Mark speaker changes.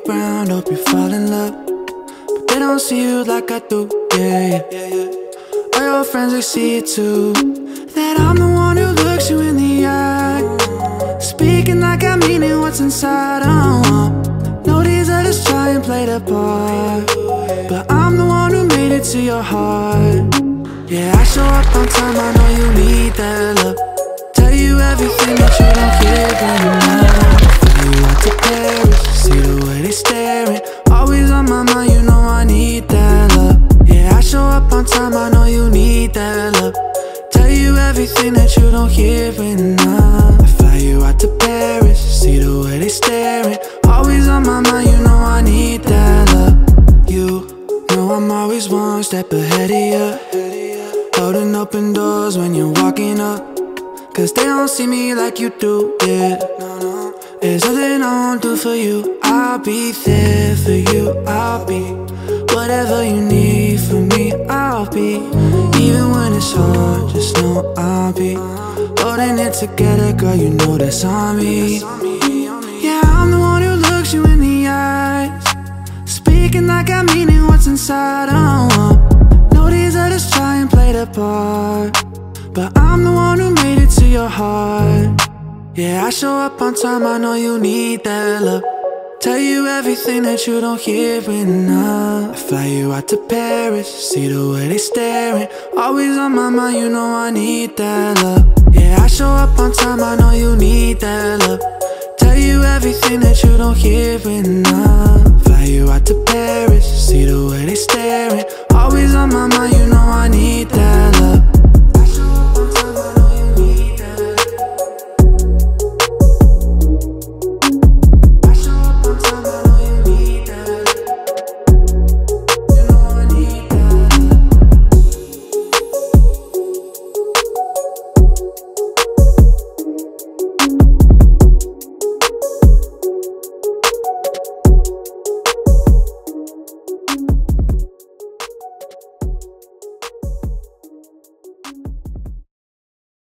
Speaker 1: ground, hope you fall in love, but they don't see you like I do, yeah. All your friends, they see it too, that I'm the one who looks you in the eye, speaking like I mean it, what's inside, no, these others try and play the part, but I'm the one who made it to your heart. Yeah, I show up on time, I know you need that love. Tell you everything that you don't hear when you're not. Fly you out to Paris, see the way they staring. Always on my mind, you know I need that love. Yeah, I show up on time, I know you need that love. Tell you everything that you don't hear when you're not. I fly you out to Paris, see the way they staring. Always on my mind, you know I need that love. You know I'm always one step ahead of you, holding open doors when you're walking up, cause they don't see me like you do, yeah. There's nothing I won't do for you. I'll be there for you. I'll be whatever you need from me. I'll be, even when it's hard, just know I'll be holding it together, girl, you know that's on me. Yeah, I'm the one who looks you in the eyes, speaking like I mean it, what's inside, know these others try and play the part, but I'm the one who made it to your heart. Yeah, I show up on time, I know you need that love. Tell you everything that you don't hear enough. I fly you out to Paris, see the way they staring. Always on my mind, you know I need that love. Yeah, I show up on time, I know you need that love. Tell you everything that you don't hear enough. Fly you out to Paris.